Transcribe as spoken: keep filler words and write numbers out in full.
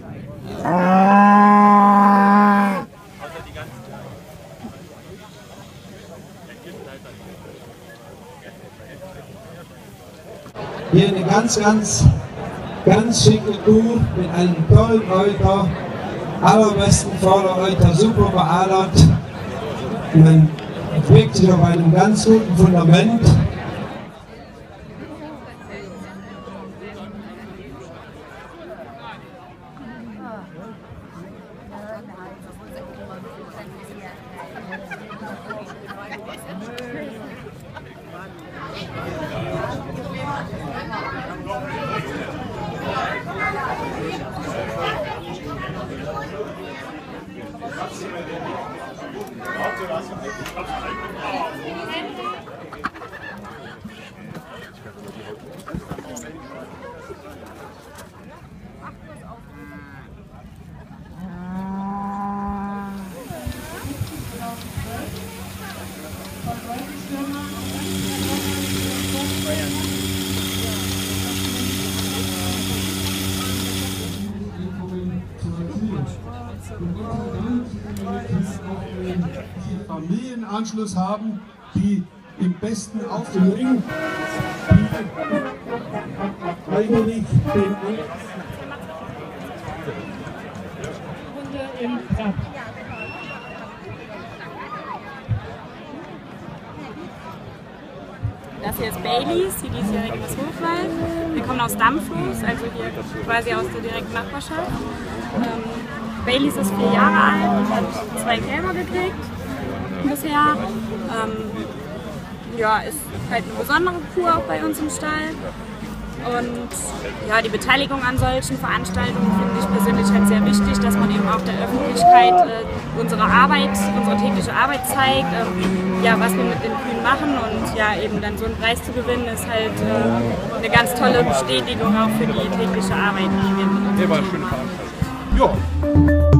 Hier eine ganz, ganz, ganz schicke Kuh mit einem tollen Euter, allerbesten Vordereuter, super beadert. Man bewegt sich auf einem ganz guten Fundament. Familienanschluss haben, die im besten auf dem Ring, die eigentlich den Runde im Trab. Das hier ist Baileys, die diesjährige Miss Hochwald. Wir kommen aus Dampflos, also hier quasi aus der direkten Nachbarschaft. Ähm, Baileys ist vier Jahre alt und hat zwei Kälber gekriegt bisher. Ähm, ja, ist halt eine besondere Kuh auch bei uns im Stall. Und ja, die Beteiligung an solchen Veranstaltungen finde ich persönlich halt sehr wichtig, dass man eben auch der Öffentlichkeit äh, unsere Arbeit, unsere tägliche Arbeit zeigt, ähm, ja, was wir mit den Kühen machen, und ja, eben dann so einen Preis zu gewinnen, ist halt äh, eine ganz tolle Bestätigung auch für die tägliche Arbeit, die wir mit uns machen. Ja, war eine schöne Veranstaltung. Ja.